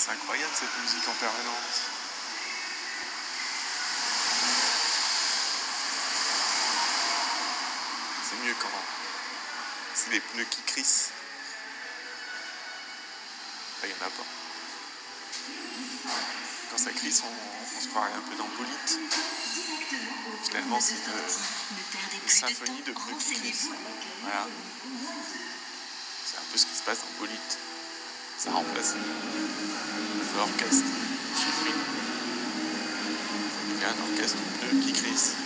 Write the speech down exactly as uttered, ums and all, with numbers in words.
C'est incroyable cette musique en permanence. C'est mieux quand c'est les pneus qui crissent. Enfin, il n'y en a pas. Quand ça crisse, on, on se croirait un peu dans Bolide. Finalement, c'est une, une symphonie de pneus qui crissent. Voilà. C'est un peu ce qui se passe dans Bolide. Ça remplace l'orchestre chiffré. Il y a un orchestre de pneus qui crisse.